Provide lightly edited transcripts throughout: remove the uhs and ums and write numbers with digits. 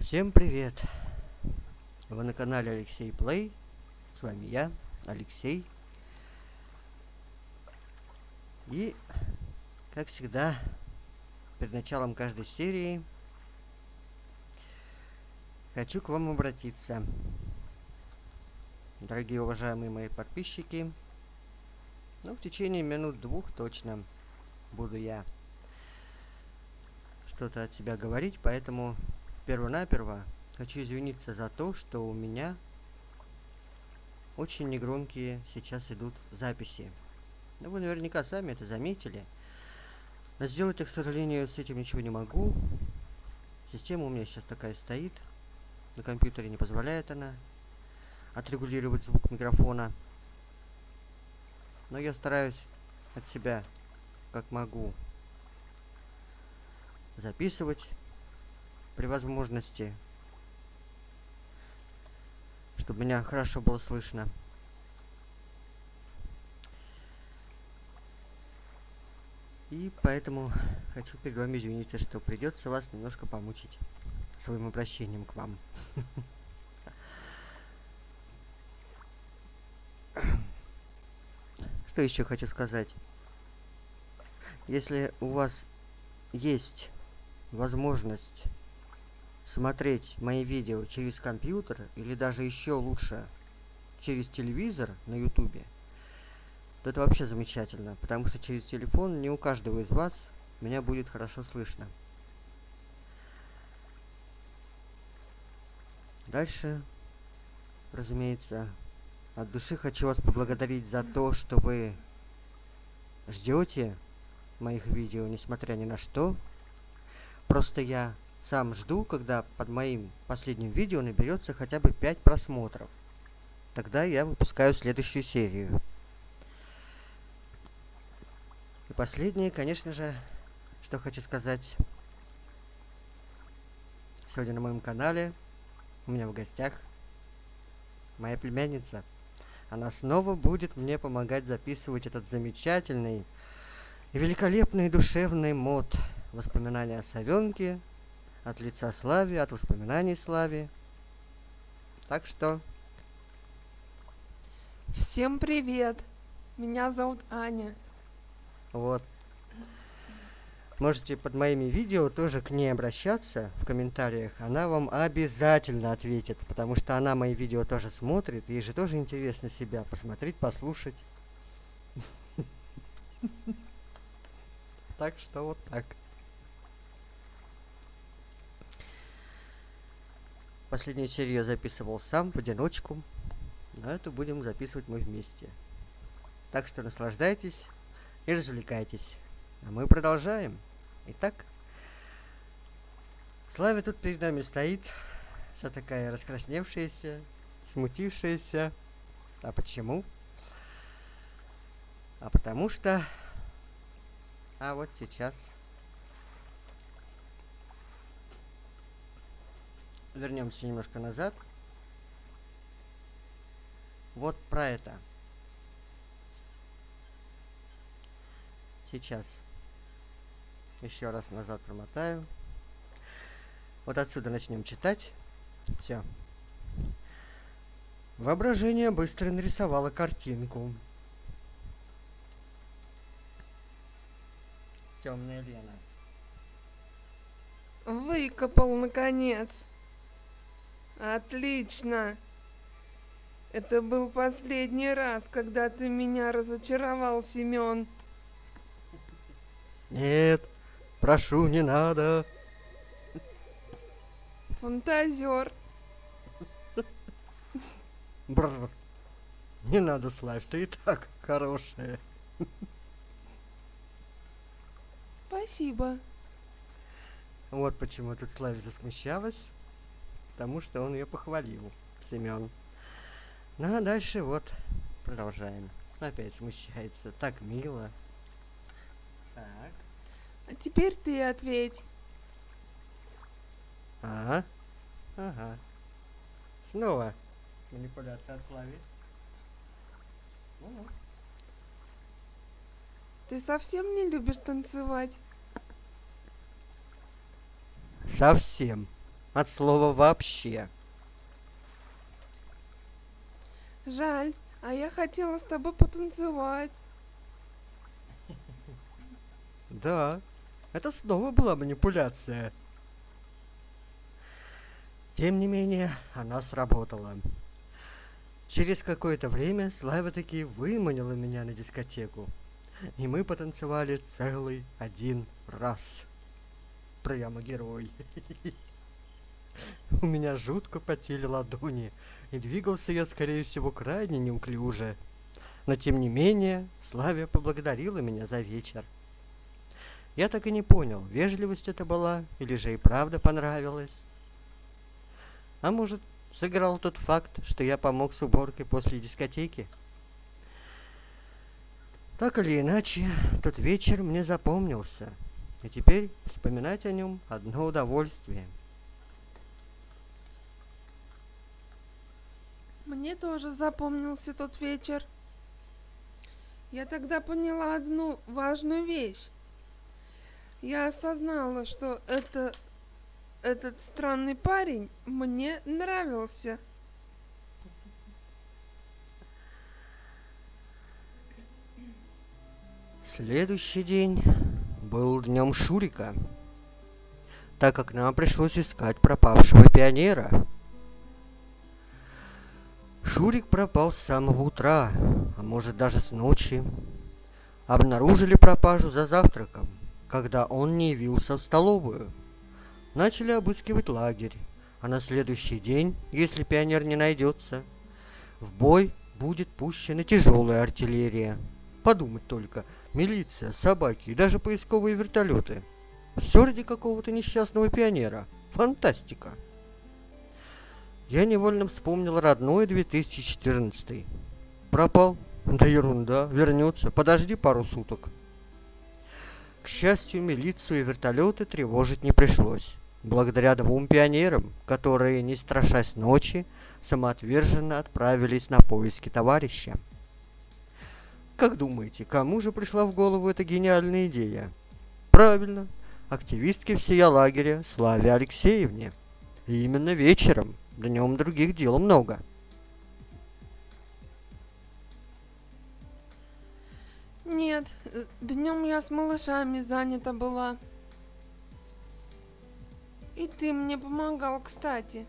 Всем привет! Вы на канале Алексей Плей. С вами я, Алексей. И, как всегда, перед началом каждой серии хочу к вам обратиться. Дорогие уважаемые мои подписчики, в течение минут-двух точно буду я что-то от себя говорить, поэтому перво-наперво хочу извиниться за то, что у меня очень негромкие сейчас идут записи. Вы наверняка сами это заметили. Но сделать я, к сожалению, с этим ничего не могу. Система у меня сейчас такая стоит. На компьютере не позволяет она отрегулировать звук микрофона. Но я стараюсь от себя, как могу, записывать при возможности, чтобы меня хорошо было слышно. И поэтому хочу перед вами извиниться, что придется вас немножко помучить своим обращением к вам. Что еще хочу сказать? Если у вас есть возможность смотреть мои видео через компьютер или даже еще лучше через телевизор на ютубе, то это вообще замечательно, потому что через телефон не у каждого из вас меня будет хорошо слышно. Дальше, разумеется, от души хочу вас поблагодарить за то, что вы ждете моих видео, несмотря ни на что. Просто я сам жду, когда под моим последним видео наберется хотя бы 5 просмотров. Тогда я выпускаю следующую серию. И последнее, конечно же, что хочу сказать. Сегодня на моем канале у меня в гостях моя племянница. Она снова будет мне помогать записывать этот замечательный и великолепный душевный мод «Воспоминания о совенке» от лица Слави, от воспоминаний Слави. Так что... Всем привет! Меня зовут Аня. Вот. Можете под моими видео тоже к ней обращаться в комментариях. Она вам обязательно ответит, потому что она мои видео тоже смотрит. Ей же тоже интересно себя посмотреть, послушать. Так что вот так. Последнюю серию я записывал сам, в одиночку. Но эту будем записывать мы вместе. Так что наслаждайтесь и развлекайтесь. А мы продолжаем. Итак, Славя тут перед нами стоит, вся такая раскрасневшаяся, смутившаяся. А почему? А потому что... А вот сейчас... Вернемся немножко назад. Вот про это. Сейчас еще раз назад промотаю. Вот отсюда начнем читать. Все. Воображение быстро нарисовало картинку. Темная Лена. Выкопал, наконец. Отлично. Это был последний раз, когда ты меня разочаровал, Семен. Нет, прошу, не надо. Фантазер. Бррр. Не надо, Славь, ты и так хорошая. Спасибо. Вот почему тут Славя засмущалась. Потому что он ее похвалил, Семен. Ну а дальше вот продолжаем. Опять смущается. Так мило. Так. А теперь ты ответь. Ага. Ага. Снова манипуляция от Слави. Ты совсем не любишь танцевать? Совсем. От слова «вообще». Жаль, а я хотела с тобой потанцевать. Да, это снова была манипуляция. Тем не менее, она сработала. Через какое-то время Слава таки выманила меня на дискотеку. И мы потанцевали целый 1 раз. Прямо герой. У меня жутко потели ладони, и двигался я, скорее всего, крайне неуклюже. Но тем не менее, Славя поблагодарила меня за вечер. Я так и не понял, вежливость это была, или же и правда понравилось. А может, сыграл тот факт, что я помог с уборкой после дискотеки? Так или иначе, тот вечер мне запомнился, и теперь вспоминать о нем одно удовольствие. Мне тоже запомнился тот вечер. Я тогда поняла одну важную вещь. Я осознала, что этот странный парень мне нравился. Следующий день был днем Шурика, так как нам пришлось искать пропавшего пионера. Шурик пропал с самого утра, а может даже с ночи. Обнаружили пропажу за завтраком, когда он не явился в столовую. Начали обыскивать лагерь, а на следующий день, если пионер не найдется, в бой будет пущена тяжелая артиллерия. Подумать только, милиция, собаки и даже поисковые вертолеты. Все ради какого-то несчастного пионера. Фантастика. Я невольно вспомнил родной 2014. Пропал? Да ерунда, вернется. Подожди пару суток. К счастью, милицию и вертолеты тревожить не пришлось. Благодаря 2 пионерам, которые, не страшась ночи, самоотверженно отправились на поиски товарища. Как думаете, кому же пришла в голову эта гениальная идея? Правильно, активистке всея лагеря Славе Алексеевне. И именно вечером, днем других дел много. Нет, днем я с малышами занята была. И ты мне помогал, кстати.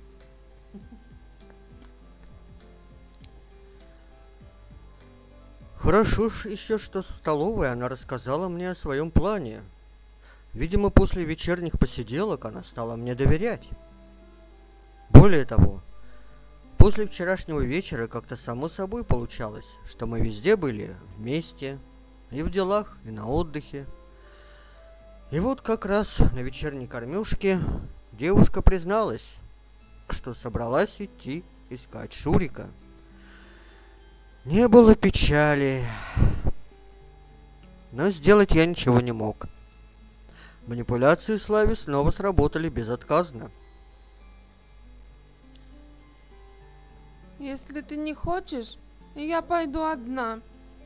Хорошо ж еще, что в столовой она рассказала мне о своем плане. Видимо, после вечерних посиделок она стала мне доверять. Более того, после вчерашнего вечера как-то само собой получалось, что мы везде были вместе, и в делах, и на отдыхе. И вот как раз на вечерней кормежке девушка призналась, что собралась идти искать Шурика. Не было печали, но сделать я ничего не мог. Манипуляции Славе снова сработали безотказно. Если ты не хочешь, я пойду одна.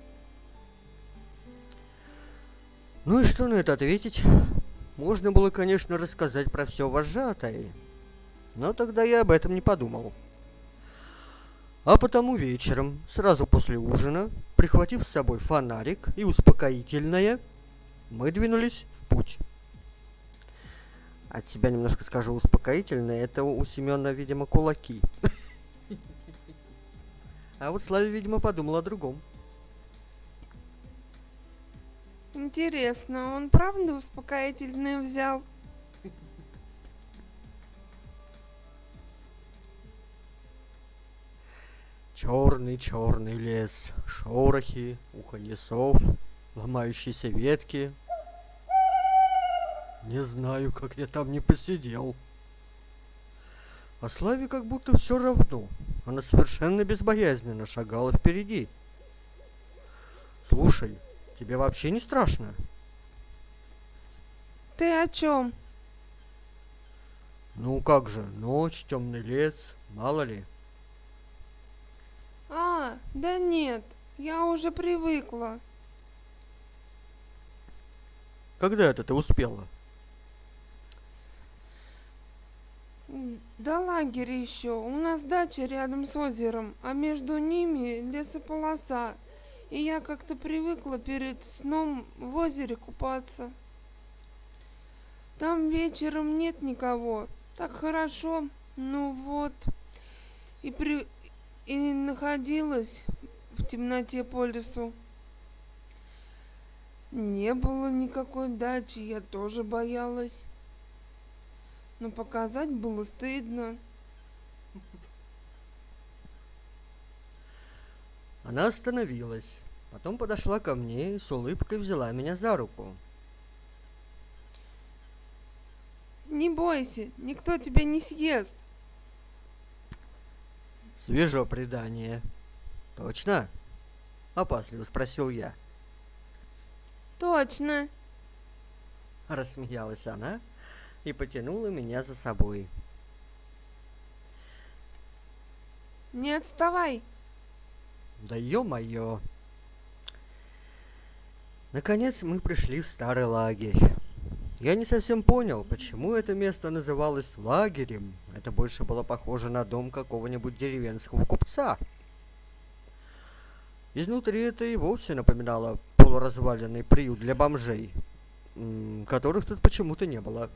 Ну и что на это ответить? Можно было, конечно, рассказать про все вожатой, но тогда я об этом не подумал. А потому вечером, сразу после ужина, прихватив с собой фонарик и успокоительное, мы двинулись в путь. От себя немножко скажу успокоительное, это у Семена, видимо, кулаки. А вот Славя, видимо, подумал о другом. Интересно, он правда успокоительное взял? Черный лес, шорохи, уханье сов, ломающиеся ветки. Не знаю, как я там не посидел. А Славе как будто все равно. Она совершенно безбоязненно шагала впереди. Слушай, тебе вообще не страшно? Ты о чем? Ну как же, ночь, темный лес, мало ли. Да нет, я уже привыкла. Когда это ты успела? до лагеря еще. У нас дача рядом с озером, а между ними лесополоса. И я как-то привыкла перед сном в озере купаться. Там вечером нет никого. Так хорошо. Ну вот. И находилась в темноте по лесу. Не было никакой дачи, я тоже боялась. Но показать было стыдно. Она остановилась, потом подошла ко мне и с улыбкой взяла меня за руку. Не бойся, никто тебя не съест. Свежо предание. Точно? Опасливо спросил я. Точно. Рассмеялась она и потянула меня за собой. Не отставай. Да ё-моё! Наконец мы пришли в старый лагерь. Я не совсем понял, почему это место называлось лагерем. Это больше было похоже на дом какого-нибудь деревенского купца. Изнутри это и вовсе напоминало полуразваленный приют для бомжей, которых тут почему-то не было.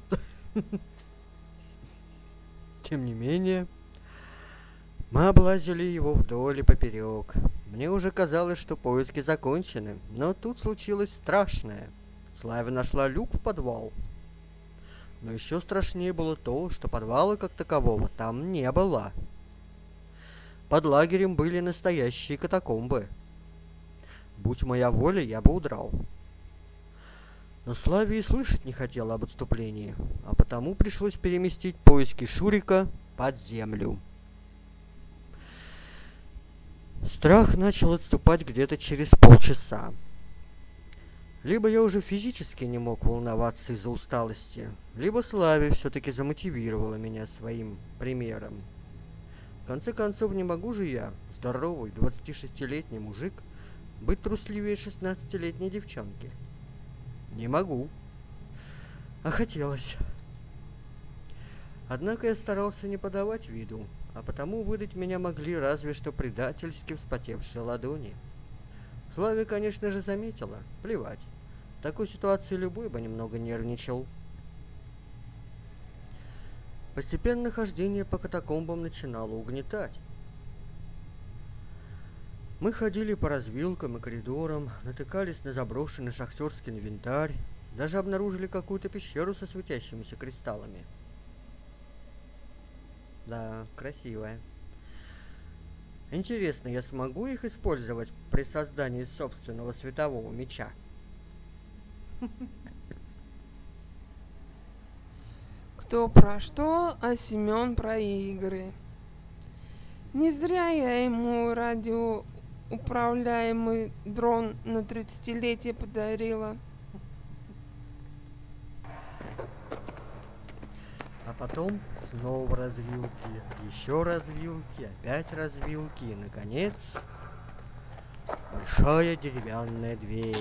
Тем не менее, мы облазили его вдоль и поперек. Мне уже казалось, что поиски закончены, но тут случилось страшное. Славя нашла люк в подвал. Но еще страшнее было то, что подвала как такового там не было. Под лагерем были настоящие катакомбы. Будь моя воля, я бы удрал. Но Славе и слышать не хотела об отступлении, а потому пришлось переместить поиски Шурика под землю. Страх начал отступать где-то через полчаса. Либо я уже физически не мог волноваться из-за усталости, либо Славе все-таки замотивировала меня своим примером. В конце концов, не могу же я, здоровый 26-летний мужик, быть трусливее 16-летней девчонки. Не могу. А хотелось. Однако я старался не подавать виду, а потому выдать меня могли разве что предательски вспотевшие ладони. Славе, конечно же, заметила. Плевать. В такой ситуации любой бы немного нервничал. Постепенно хождение по катакомбам начинало угнетать. Мы ходили по развилкам и коридорам, натыкались на заброшенный шахтерский инвентарь, даже обнаружили какую-то пещеру со светящимися кристаллами. Да, красивая. Интересно, я смогу их использовать при создании собственного светового меча? Кто про что, а Семен про игры. Не зря я ему радиоуправляемый дрон на 30-летие подарила. А потом снова развилки, еще развилки, опять развилки и, наконец, большая деревянная дверь,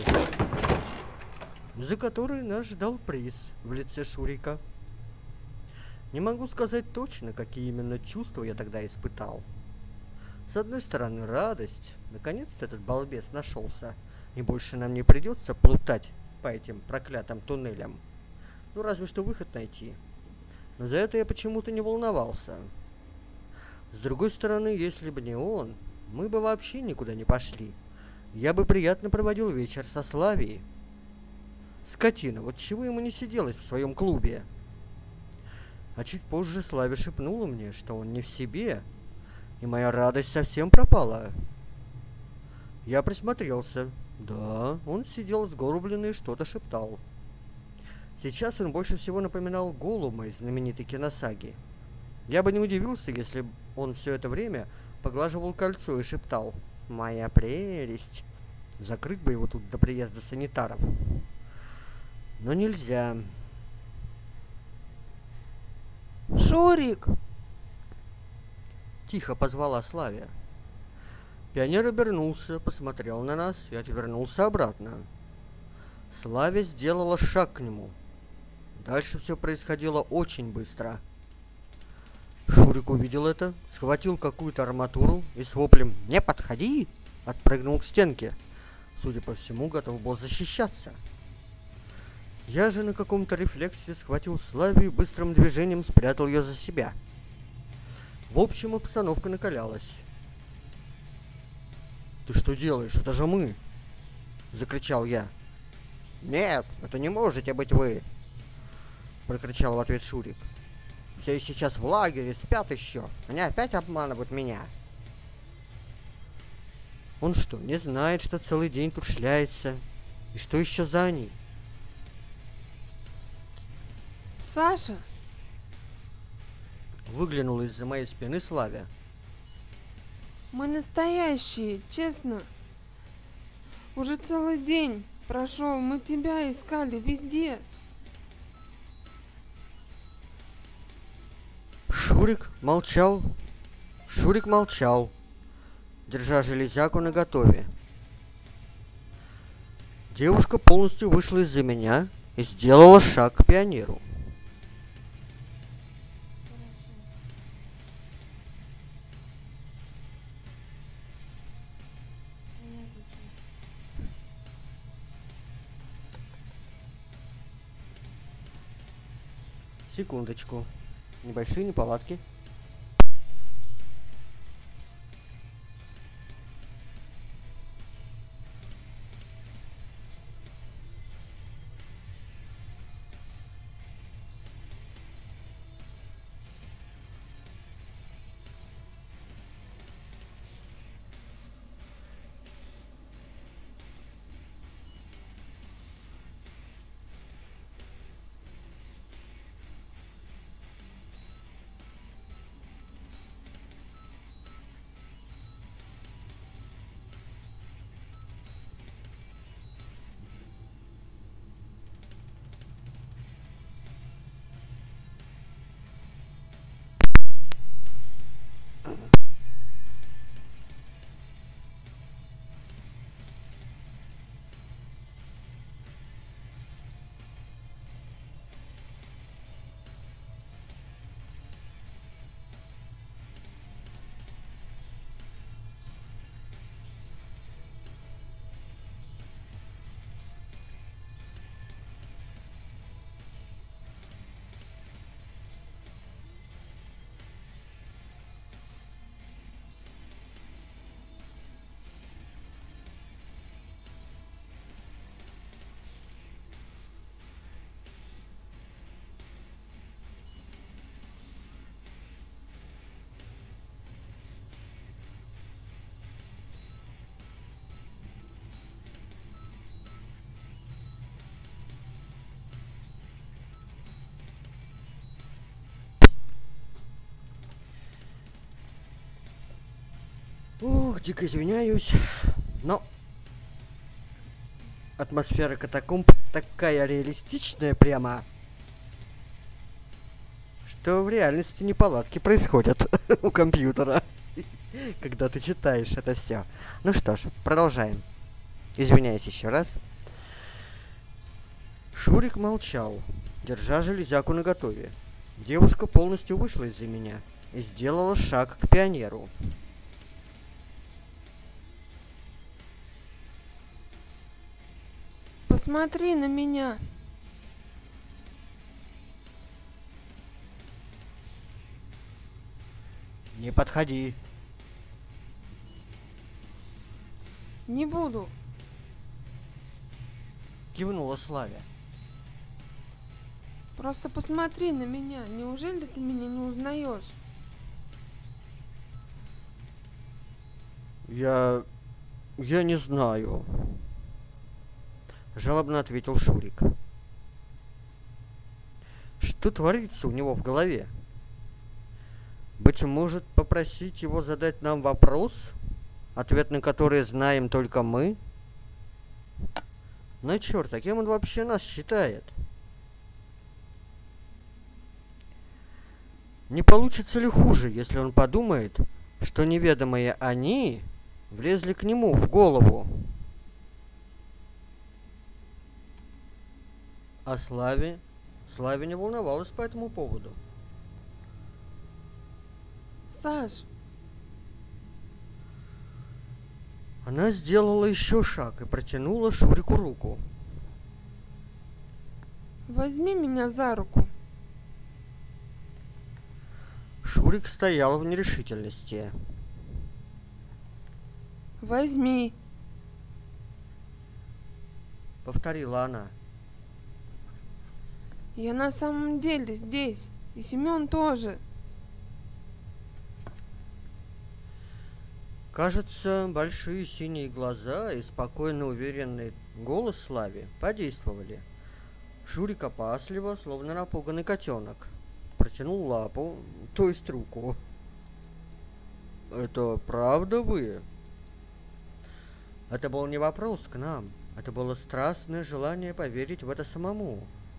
за которой нас ждал приз в лице Шурика. Не могу сказать точно, какие именно чувства я тогда испытал. С одной стороны, радость. Наконец-то этот балбес нашелся, и больше нам не придется плутать по этим проклятым туннелям. Ну, разве что выход найти. Но за это я почему-то не волновался. С другой стороны, если бы не он, мы бы вообще никуда не пошли. Я бы приятно проводил вечер со Славией. Скотина, вот чего ему не сиделось в своем клубе? А чуть позже Славе шепнула мне, что он не в себе, и моя радость совсем пропала. Я присмотрелся. Да, он сидел сгорбленный и что-то шептал. Сейчас он больше всего напоминал Голлума из знаменитой киносаги. Я бы не удивился, если он все это время поглаживал кольцо и шептал: «Моя прелесть!» Закрыть бы его тут до приезда санитаров. Но нельзя. Шурик! Тихо позвала Славия. Пионер обернулся, посмотрел на нас и отвернулся обратно. Славя сделала шаг к нему. Дальше все происходило очень быстро. Шурик увидел это, схватил какую-то арматуру и с воплем «Не подходи!» отпрыгнул к стенке. Судя по всему, готов был защищаться. Я же на каком-то рефлексе схватил Славию и быстрым движением спрятал ее за себя. В общем, обстановка накалялась. «Ты что делаешь? Это же мы!» — закричал я. «Нет, это не можете быть вы!» — прокричал в ответ Шурик. «Все сейчас в лагере, спят еще. Они опять обманывают меня!» Он что, не знает, что целый день тут шляется? И что еще за они? Саша, Выглянул из-за моей спины Славя. мы настоящие, честно. Уже целый день прошел, мы тебя искали везде. Шурик молчал, держа железяку наготове. Девушка полностью вышла из-за меня и сделала шаг к пионеру. Секундочку. Небольшие неполадки. Ух, дико извиняюсь, но атмосфера катакомб такая реалистичная прямо, что в реальности неполадки происходят у компьютера, когда ты читаешь это все. Ну что ж, продолжаем. Извиняюсь еще раз. Шурик молчал, держа железяку наготове. Девушка полностью вышла из-за меня и сделала шаг к пионеру. Посмотри на меня. Не подходи. Не буду. Кивнула Славя. Просто посмотри на меня. Неужели ты меня не узнаешь? Я не знаю. Жалобно ответил Шурик. Что творится у него в голове? Быть может, попросить его задать нам вопрос, ответ на который знаем только мы? Ну черт, а кем он вообще нас считает? Не получится ли хуже, если он подумает, что неведомые они влезли к нему в голову? А Славе не волновалась по этому поводу. Саш, Она сделала еще шаг и протянула Шурику руку. возьми меня за руку. Шурик стоял в нерешительности. Возьми. Повторила она. Я на самом деле здесь. И Семен тоже. Кажется, большие синие глаза и спокойно уверенный голос Слави подействовали. Шурик опасливо, словно напуганный котенок, протянул лапу, то есть руку. «Это правда вы?» Это был не вопрос к нам, это было страстное желание поверить в это самому.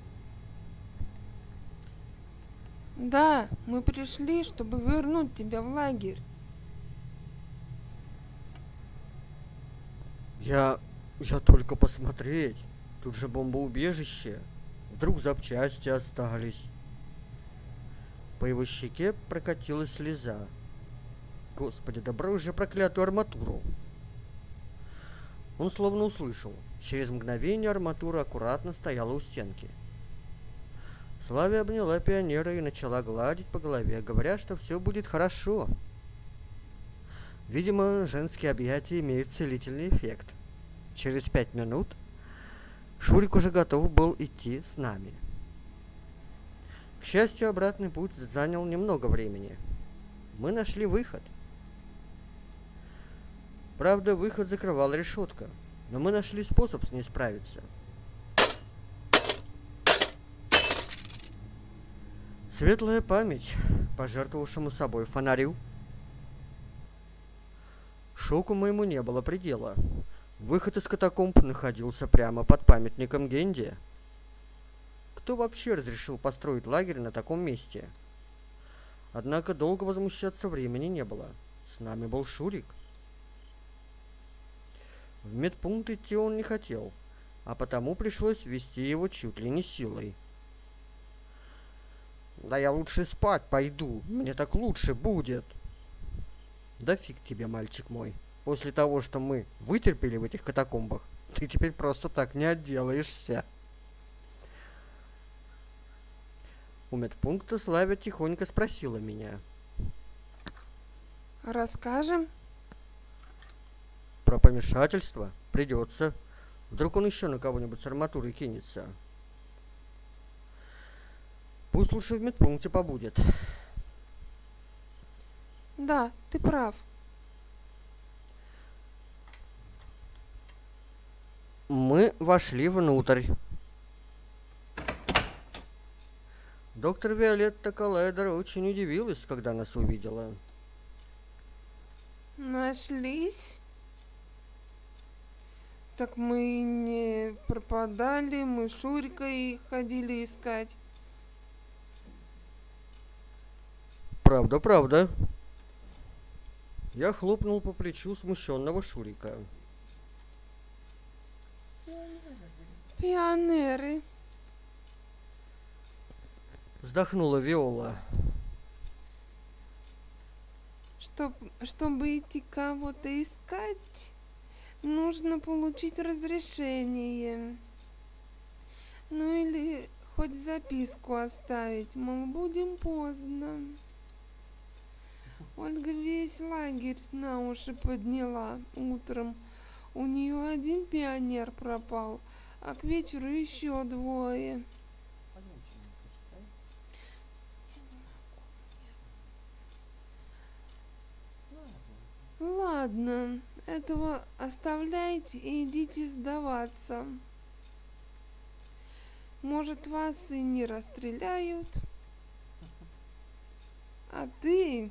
Да, мы пришли, чтобы вернуть тебя в лагерь. Я только посмотреть. Тут же бомбоубежище. Вдруг запчасти остались. По его щеке прокатилась слеза. Господи, да брось же проклятую арматуру. Он словно услышал. Через мгновение арматура аккуратно стояла у стенки. Славя обняла пионера и начала гладить по голове, говоря, что все будет хорошо. Видимо, женские объятия имеют целительный эффект. Через 5 минут Шурик уже готов был идти с нами. К счастью, обратный путь занял немного времени. Мы нашли выход. Правда, выход закрывала решетка, но мы нашли способ с ней справиться. Светлая память пожертвовавшему собой фонарю. Шоку моему не было предела. Выход из катакомб находился прямо под памятником Генде. Кто вообще разрешил построить лагерь на таком месте? Однако долго возмущаться времени не было. С нами был Шурик. В медпункт идти он не хотел, а потому пришлось вести его чуть ли не силой. «Да я лучше спать пойду, мне так лучше будет». «Да фиг тебе, мальчик мой. После того, что мы вытерпели в этих катакомбах, ты теперь просто так не отделаешься». У медпункта Славя тихонько спросила меня. Расскажем? Про помешательство? Придется. Вдруг он еще на кого-нибудь с арматурой кинется. Пусть лучше в медпункте побудет. Да, ты прав. Мы вошли внутрь. Доктор Виолетта Коллайдер очень удивилась, когда нас увидела. Нашлись? Так мы не пропадали, мы с Шурикой ходили искать. Правда, правда. Я хлопнул по плечу смущенного Шурика. Пионеры. Вздохнула Виола. Чтобы идти кого-то искать, нужно получить разрешение. Ну или хоть записку оставить, мол, будем поздно. Ольга весь лагерь на уши подняла утром. У нее один пионер пропал, а к вечеру еще двое. Ладно, этого оставляйте и идите сдаваться. Может, вас и не расстреляют. А ты...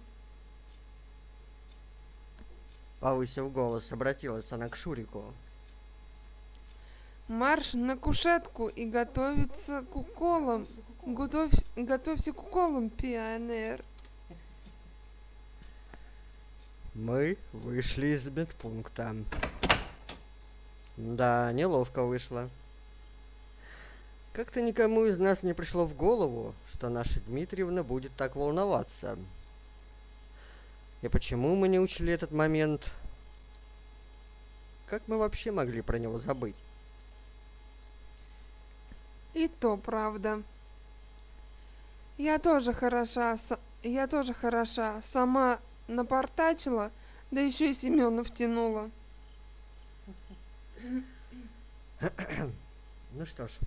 Повысив голос, обратилась она к Шурику. Марш на кушетку и готовиться к уколам. Готовься к уколам, пионер. Мы вышли из медпункта. Да, неловко вышло. Как-то никому из нас не пришло в голову, что наша Дмитриевна будет так волноваться. И почему мы не учли этот момент? Как мы вообще могли про него забыть? И то правда. Я тоже хороша, сама напортачила, да еще и Семена втянула. Ну что ж.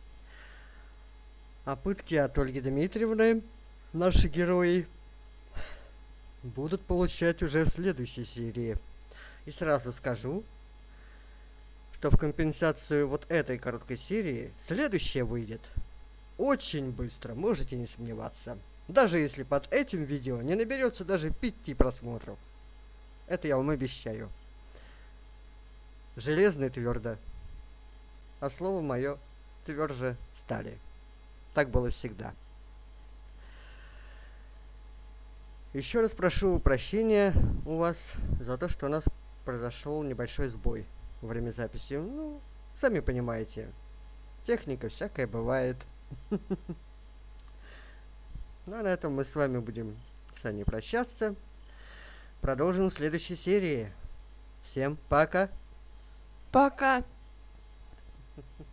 А пытки от Ольги Дмитриевны наши герои будут получать уже в следующей серии. И сразу скажу, что в компенсацию вот этой короткой серии следующая выйдет очень быстро, можете не сомневаться. Даже если под этим видео не наберется даже 5 просмотров. Это я вам обещаю. Железно и твердо. А слово мое тверже стали. Так было всегда. Еще раз прошу прощения у вас за то, что у нас произошел небольшой сбой во время записи. Ну, сами понимаете, техника всякая бывает. Ну, а на этом мы с вами будем с вами прощаться. Продолжим в следующей серии. Всем пока! Пока.